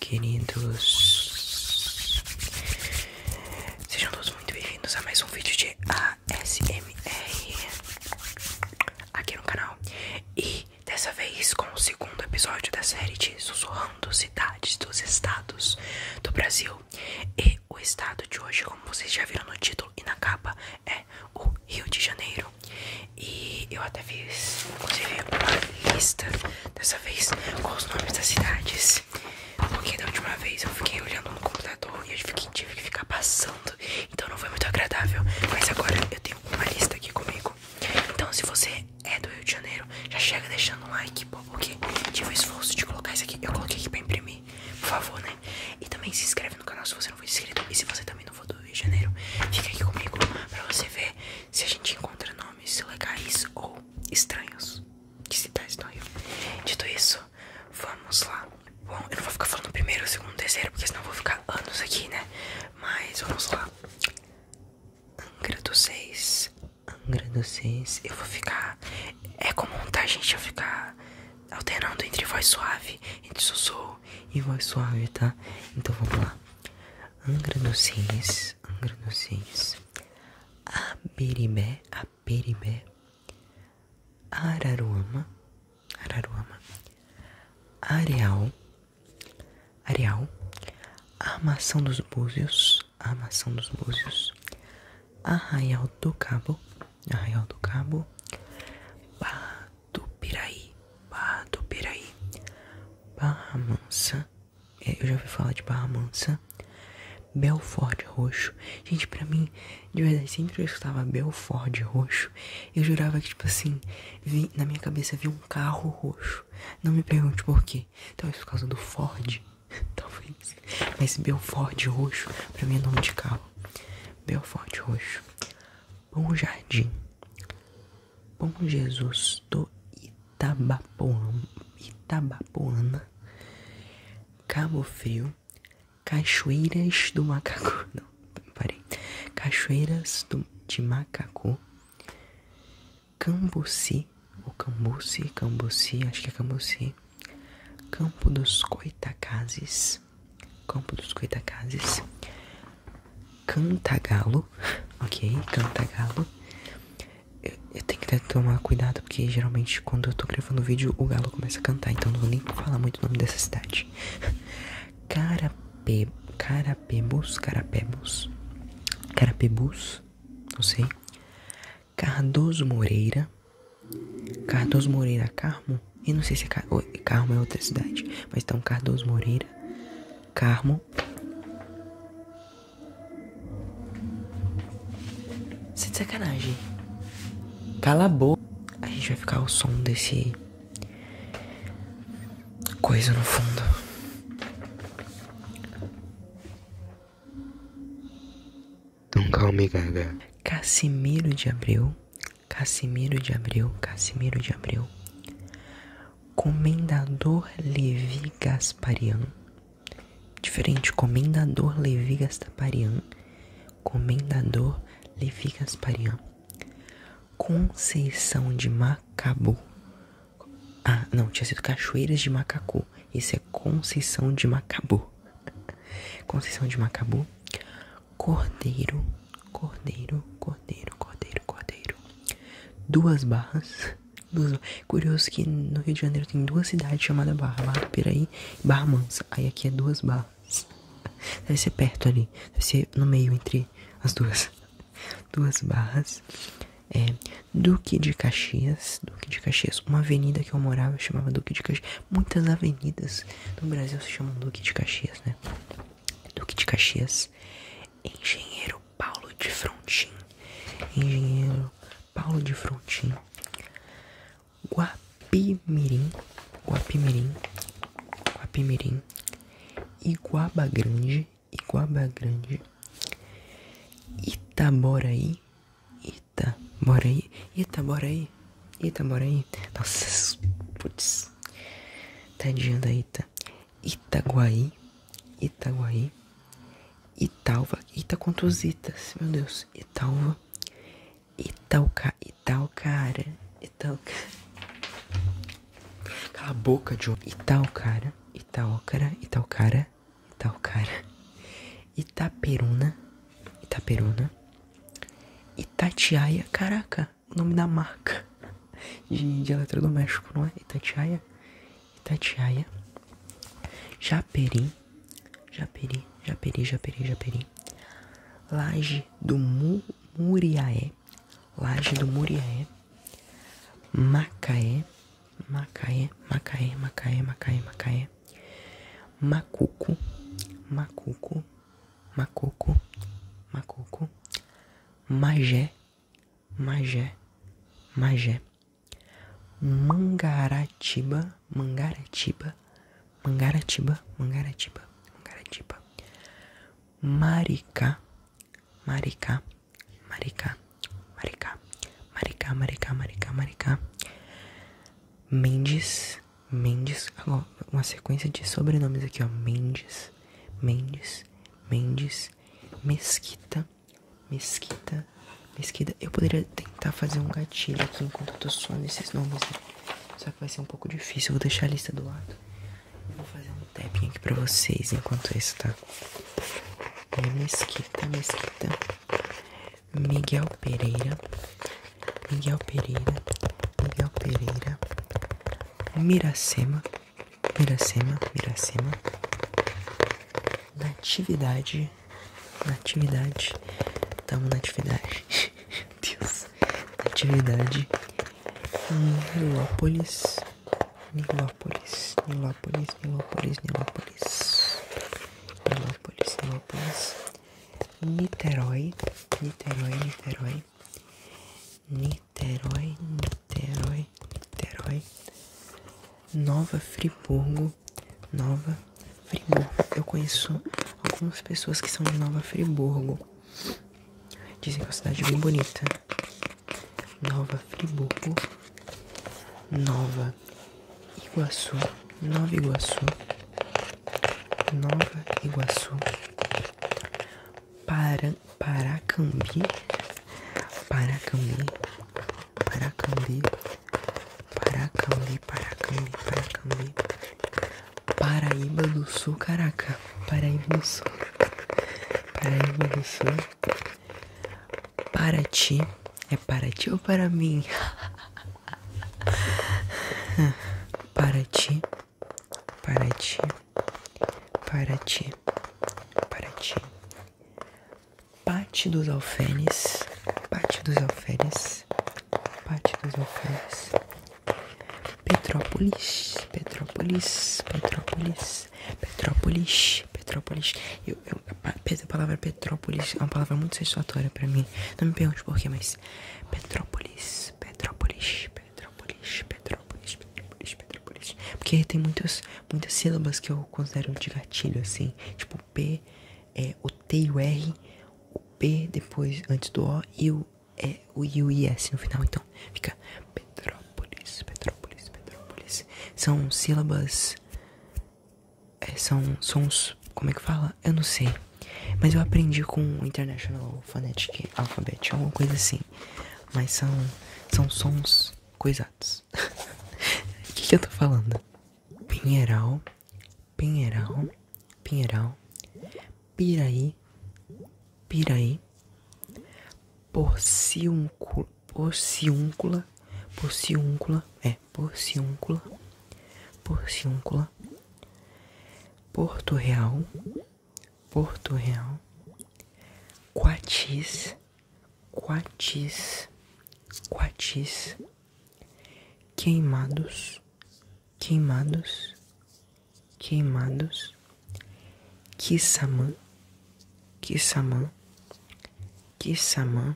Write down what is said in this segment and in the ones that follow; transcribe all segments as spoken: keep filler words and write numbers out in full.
queridos. Sejam todos muito bem-vindos a mais um vídeo de A S M R aqui no canal. E dessa vez com o segundo episódio da série de Sussurrando Cidades dos Estados do Brasil. E o estado de hoje, como vocês já viram no título e na capa, é o Rio de Janeiro. E eu até fiz, inclusive, uma lista dessa vez com os nomes das cidades, porque da última vez eu fiquei olhando no computador e eu fiquei, tive que ficar passando, então não foi muito agradável. Mas agora eu tenho uma lista aqui comigo. Então se você é do Rio de Janeiro, já chega deixando um like, pô, porque tive o esforço de colocar isso aqui. Eu coloquei aqui pra imprimir, por favor, né? E também se inscreve no canal se você não for inscrito. E se você também não for do Rio de Janeiro, fica aqui comigo pra você ver se a gente encontra nomes legais ou estranhos que cidades do Rio. Dito isso, vamos lá. Bom, eu não vou ficar falando primeiro, segundo, terceiro, porque senão eu vou ficar anos aqui, né? Mas vamos lá. Angra dos Reis. Angra dos Reis. Eu vou ficar... É comum, tá, gente? Eu ficar alternando entre voz suave, entre sussurro e voz suave, tá? Então vamos lá. Angra dos Reis. Angra dos Reis. Aperibé. Aperibé. Araruama. Araruama. Areal. Areal. Armação dos Búzios. Armação dos Búzios. Arraial do Cabo. Arraial do Cabo. Barra do Piraí. Barra do Piraí. Barra Mansa. É, eu já ouvi falar de Barra Mansa. Belford Roxo. Gente, pra mim, de verdade, sempre que eu escutava Belford Roxo, eu jurava que, tipo assim, vi, na minha cabeça havia um carro roxo. Não me pergunte por quê. Talvez por causa do Ford. Talvez. Mas Belford Roxo, pra mim é nome de carro. Belford Roxo. Bom Jardim. Bom Jesus do Itabapoana. Itabapoana. Cabo Frio. Cachoeiras do Macacu. Não, parei. Cachoeiras do, de Macacu. Cambuci. Ou Cambuci, Cambuci, acho que é Cambuci. Campo dos Goitacazes. Campo dos Goitacazes. Cantagalo. Ok, Cantagalo. Eu, eu tenho que tomar cuidado, porque geralmente quando eu tô gravando vídeo o galo começa a cantar. Então não vou nem falar muito o nome dessa cidade. Carapé. Carapebus, Carapebus, Carapebus, não sei. Cardoso Moreira, Cardoso Moreira, Carmo, eu não sei se é Car... oh, Carmo é outra cidade, mas então Cardoso Moreira, Carmo. Você de sacanagem. Cala a boca. A gente vai ficar o som desse coisa no fundo. Calma, gaga. Cassimiro de Abreu. Cassimiro de Abreu. Cassimiro de Abreu. Comendador Levi Gasparian. Diferente. Comendador Levi Gasparian. Comendador Levi Gasparian. Conceição de Macabu. Ah, não. Tinha sido Cachoeiras de Macacu. Esse é Conceição de Macabu. Conceição de Macabu. Cordeiro. Cordeiro, Cordeiro, Cordeiro, Cordeiro. Duas Barras. Duas... Curioso que no Rio de Janeiro tem duas cidades chamadas Barra. Barra do Piraí e Barra Mansa. Aí aqui é Duas Barras. Deve ser perto ali. Deve ser no meio entre as duas. Duas Barras. É, Duque de Caxias. Duque de Caxias. Uma avenida que eu morava chamava Duque de Caxias. Muitas avenidas no Brasil se chamam Duque de Caxias, né? Duque de Caxias. Engenheiro Paulo de Frontin. Engenheiro Paulo de Frontin. Guapimirim. Guapimirim. Guapimirim. Iguaba Grande. Iguaba Grande. Itaboraí. Itaboraí. Itaboraí. Itaboraí. Nossa, putz. Tadinha da Ita. Itaguaí. Itaguaí. Italva, Ita contra os Itas, meu Deus. Italva, Italca, Italcara, Italca. Cala a boca, John. Italcara, Italcara, Italcara, matar o cara. Itaperuna. Itaperuna. Itatiaia. Caraca, o nome da marca de, de eletrodoméstico, não é? Itatiaia. Itatiaia. Japeri. Japeri, Japeri, Japeri, Japeri. Laje do Mu Muriaé. Laje do Muriaé. Macaé. Macaé, Macaé, Macaé, Macaé, Macaé. Macuco. Macuco. Macuco. Macuco. Magé. Magé. Magé. Mangaratiba. Mangaratiba. Mangaratiba. Mangaratiba. Mangaratiba. Maricá. Maricá. Maricá. Maricá. Maricá, Maricá, Maricá, Maricá. Mendes. Mendes. Agora, uma sequência de sobrenomes aqui, ó. Mendes. Mendes. Mendes. Mesquita. Mesquita. Mesquita. Eu poderia tentar fazer um gatilho aqui enquanto eu tô suando esses nomes, né? Só que vai ser um pouco difícil. Eu vou deixar a lista do lado. Vou fazer um tapping aqui pra vocês enquanto isso, tá? Mesquita, Mesquita. Miguel Pereira. Miguel Pereira. Miguel Pereira. Miracema. Miracema. Miracema. Natividade. Natividade. Tamo na atividade. Deus. Natividade. Nilópolis. Nilópolis. Nilópolis. Nilópolis. Nilópolis. Nilópolis. Nilópolis. Niterói. Niterói. Niterói. Niterói. Niterói. Niterói. Nova Friburgo. Nova Friburgo. Eu conheço algumas pessoas que são de Nova Friburgo. Dizem que é uma cidade bem bonita. Nova Friburgo. Nova Iguaçu. Nova Iguaçu. Nova Iguaçu. Para, Paracambi. Paracambi. Paracambi. Paracambi. Paracambi. Paracambi. Paraíba do Sul. Caraca. Paraíba do Sul. Paraíba do Sul. Paraty. É para ti ou para mim? Paraty. Paraty. Paraty. Paraty. Pátio dos Alferes. Pátio dos Alferes. Pátio dos Alferes. Petrópolis. Petrópolis. Petrópolis. Petrópolis. Petrópolis. Eu, eu, a palavra Petrópolis é uma palavra muito satisfatória pra mim. Não me pergunte por quê, mas Petrópolis. Petrópolis. Petrópolis. Petrópolis. Petrópolis. Petrópolis. Porque tem muitas, muitas sílabas que eu considero de gatilho, assim. Tipo o P, é, o T e o R, o P depois, antes do O, e o, é, o I e o I S no final. Então, fica Petrópolis. Petrópolis. Petrópolis. São sílabas... É, são sons... Como é que fala? Eu não sei. Mas eu aprendi com o International Phonetic Alphabet, alguma coisa assim. Mas são, são sons coisados. O que, que eu tô falando? Pinheiral. Pinheiral. Pinheiral. Piraí. Piraí. Porciúncula. Porciúncula. Porciúncula. É, Porciúncula. Porciúncula. Porto Real. Porto Real. Quatis. Quatis. Quatis. Queimados. Queimados. Queimados. Quissamã. Quissamã. Quissamã.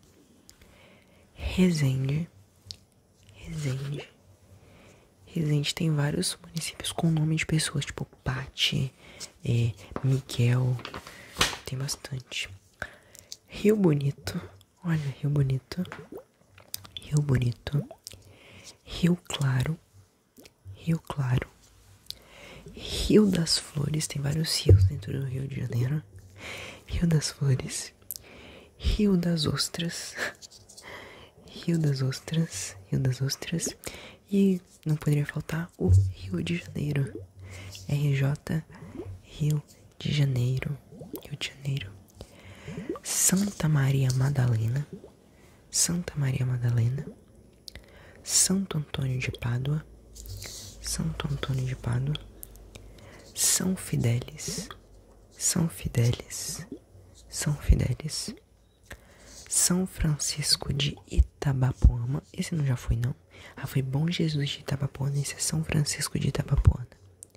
Resende. Resende. Resende tem vários municípios com nome de pessoas, tipo Pati, é, Miguel, tem bastante. Rio Bonito, olha, Rio Bonito, Rio Bonito, Rio Claro, Rio Claro, Rio das Flores, tem vários rios dentro do Rio de Janeiro. Rio das Flores, Rio das Ostras, Rio das Ostras, Rio das Ostras. E não poderia faltar o Rio de Janeiro. R J, Rio de Janeiro, Rio de Janeiro. Santa Maria Madalena, Santa Maria Madalena. Santo Antônio de Pádua, Santo Antônio de Pádua. São Fidélis, São Fidélis, São Fidélis. São Francisco de Itabapoana. Esse não já foi, não? Ah, foi Bom Jesus de Itabapoana. Esse é São Francisco de Itabapoana.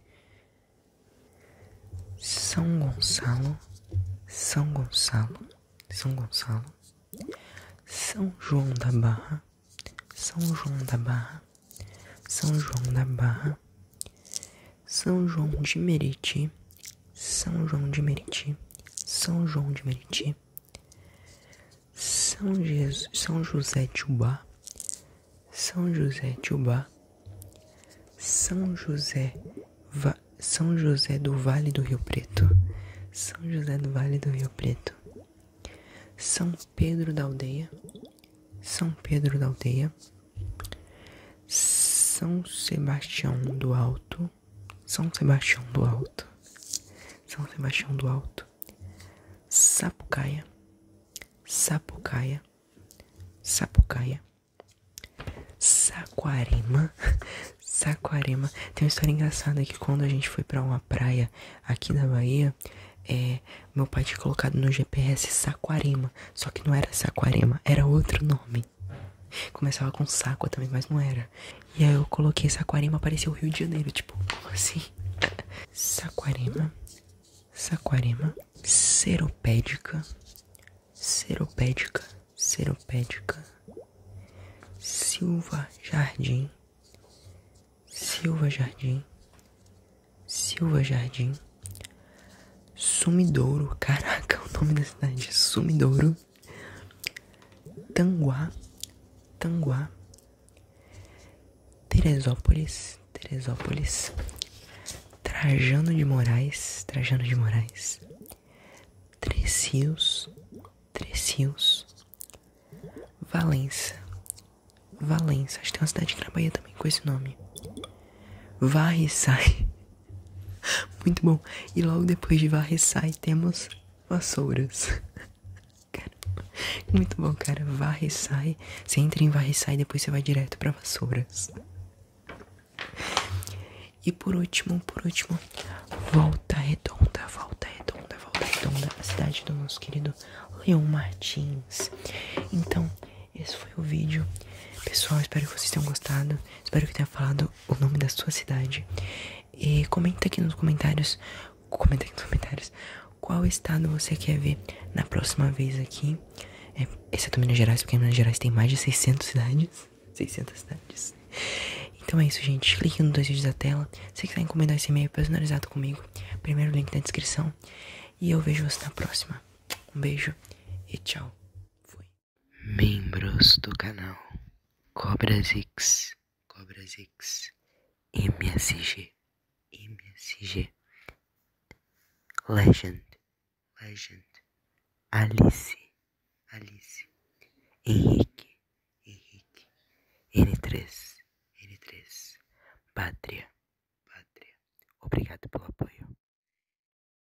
São Gonçalo, São Gonçalo, São Gonçalo. São João da Barra, São João da Barra, São João da Barra. São João de Meriti, São João de Meriti, São João de Meriti. São, Jesus, São José de Ubá, São José de Ubá. São José, Va, São José do Vale do Rio Preto, São José do Vale do Rio Preto. São Pedro da Aldeia, São Pedro da Aldeia. São Sebastião do Alto, São Sebastião do Alto, São Sebastião do Alto. Sapucaia, Sapucaia, Sapucaia. Saquarema, Saquarema. Tem uma história engraçada que quando a gente foi pra uma praia aqui na Bahia, é, meu pai tinha colocado no G P S Saquarema, só que não era Saquarema, era outro nome. Começava com Saco também, mas não era. E aí eu coloquei Saquarema, apareceu o Rio de Janeiro, tipo, como assim? Saquarema, Saquarema. Seropédica, Seropédica, Seropédica. Silva Jardim, Silva Jardim, Silva Jardim. Sumidouro, caraca, o nome da cidade, Sumidouro. Tanguá, Tanguá. Teresópolis, Teresópolis. Trajano de Moraes, Trajano de Moraes. Trecios, Trecios. Valença, Valença. Acho que tem uma cidade aqui na Bahia também com esse nome. Varre-Sai. Muito bom. E logo depois de Varre-Sai temos Vassouras. Caramba. Muito bom, cara. Varre-Sai. Você entra em Varre-Sai e depois você vai direto pra Vassouras. E por último, por último, Volta Redonda, Volta Redonda, Volta Redonda, a cidade do nosso querido Leon Martins. Então, esse foi o vídeo. Pessoal, espero que vocês tenham gostado. Espero que tenha falado o nome da sua cidade. E comenta aqui nos comentários, comenta aqui nos comentários qual estado você quer ver na próxima vez aqui. É, exceto Minas Gerais, porque Minas Gerais tem mais de seiscentas cidades. seiscentas cidades. Então é isso, gente. Clique nos dois vídeos da tela. Se quiser encomendar esse e-mail personalizado comigo, primeiro link na descrição. E eu vejo você na próxima. Um beijo e tchau. Fui. Membros do canal CobraZix, CobraZix, M S G, M S G, Legend, Legend, Alice, Alice, Henrique, Henrique, N três, N três, Pátria, Pátria. Obrigado pelo apoio.